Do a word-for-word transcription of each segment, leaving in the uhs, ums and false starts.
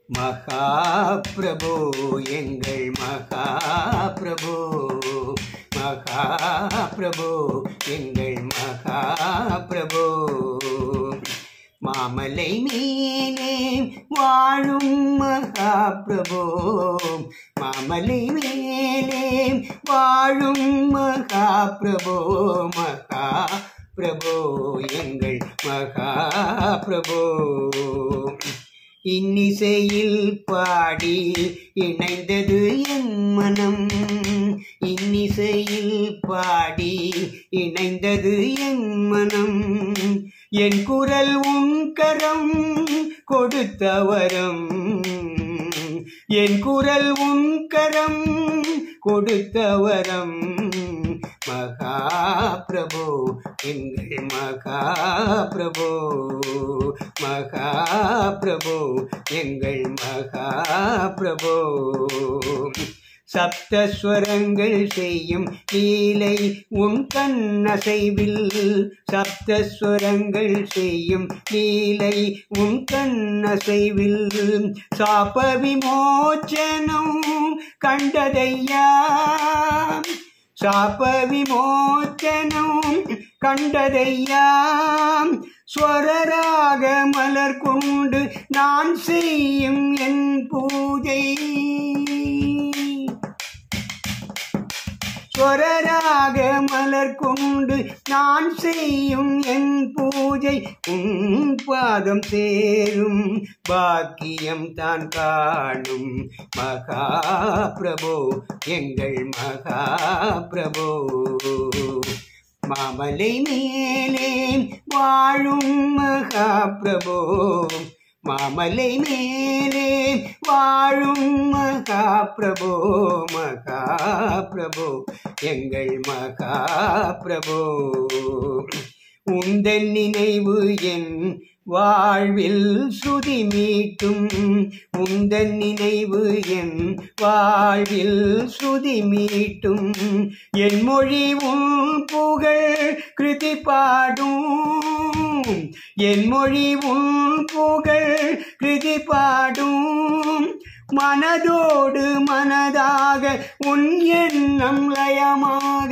மகாபிரபு எங்கள் மகாபிரபு மகாபிரபு எங்கள் மகாபிரபு மாமலை மேலே வாழும் மகாபிரபு மாமலை மேலே வாழும் மகாபிரபு மகாபிரபு எங்கள் மகாபிரபு இன்னிசையில் பாடி இணைந்தது என் மனம் இன்னிசையில் பாடி இணைந்தது என் மனம் என் குரல் உன் கரம் கொடுத்த வரம் என் குரல் உன் கரம் கொடுத்த வரம் மகாபிரபு எங்கள் மகாபிரபு மகாபிரபு எங்கள் மகாபிரபு சப்தஸ்வரங்கள் செய்யும் லீலை உன் கண்ணசைவில் சப்தஸ்வரங்கள் செய்யும் லீலை உன் கண்ணசைவில் சாப விமோச்சனம் கண்டதையா சாப விமோச்சனம் கண்டதையா ஸ்வரராக மலர் கொண்டு நான் செய்யும் என் பூஜை ஸ்வரராக மலர் கொண்டு நான் செய்யும் என் பூஜை உன் பாதம் சேரும் பாக்கியம் தான் காணும் மகாபிரபு எங்கள் மகாபிரபு மாமலை மேலே வாழும் மகாபிரபு மாமலை மேலே வாழும் மகாபிரபு மகாபிரபு எங்கள் மகாபிரபு உந்தன் நினைவு என் வாழ்வில் சுதி மீட்டும் உந்தன் நினைவு என் வாழ்வில் சுதி மீட்டும் என் மொழி உன் புகழ் கிருதி பாடும் என் மொழி உன் புகழ் கிருதி பாடும் மனதோடு மனதாக உன் எண்ணம் லயமாக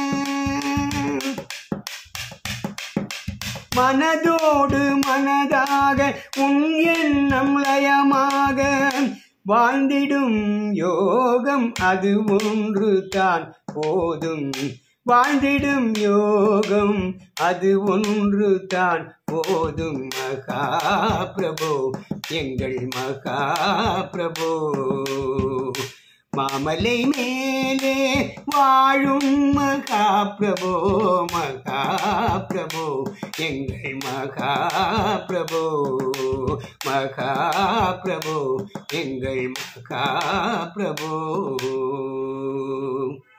மனதோடு மனதாக உன் எண்ணம் லயமாக வாழ்ந்திடும் யோகம் அது ஒன்று தான் போதும் வாழ்ந்திடும் யோகம் அது ஒன்று தான் போதும் மகாபிரபு எங்கள் மகாபிரபு மாமலை மேலே வாழும் மகாபிரபு மகாபிரபு எங்கள் மகாபிரபு மகாபிரபு எங்கள் மகாபிரபு